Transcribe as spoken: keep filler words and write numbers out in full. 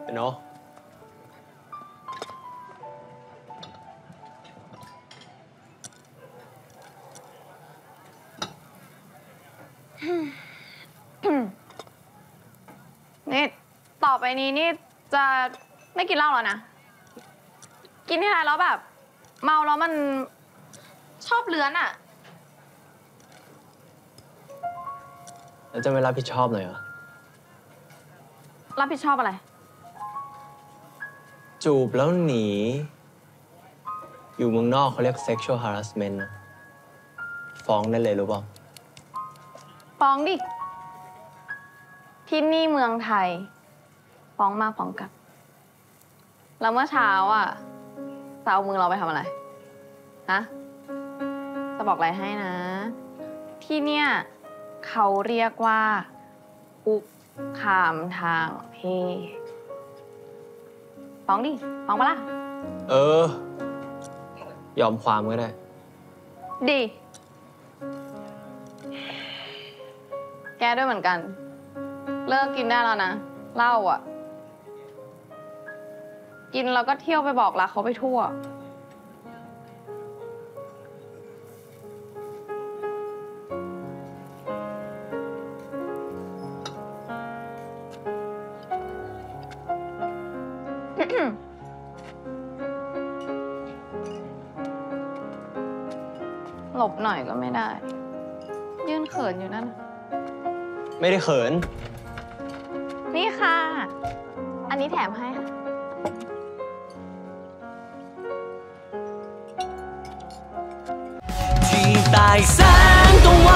เนาะนี่ต่อไปนี้นี่จะไม่กินเหล้าแล้วนะกินที่ไรแล้วแบบเมาแล้วมันชอบเลื้อนอะแล้วจะไม่รับผิดชอบหน่อยเหรอรับผิดชอบอะไรจูบแล้วหนีอยู่เมืองนอกเขาเรียก sexual harassment นะฟ้องได้เลยรู้ป่ะฟ้องดิที่นี่เมืองไทยฟ้องมาฟ้องกลับแล้วเมื่อเช้าอ่ะจะเอามือเราไปทำอะไรฮะจะบอกอะไรให้นะที่เนี่ยเขาเรียกว่าคุกคามทางเพศฟ้องดิฟ้องปะล่ะเออยอมความก็ได้ดีแกด้วยเหมือนกันเลิกกินได้แล้วนะเหล้าอ่ะกินแล้วก็เที่ยวไปบอกรักเขาไปทั่วหลบหน่อยก็ไม่ได้ยื่นเขินอยู่นั่นไม่ได้เขินนี่ค่ะอันนี้แถมให้ค่ะที่ใต้แสงตะวัน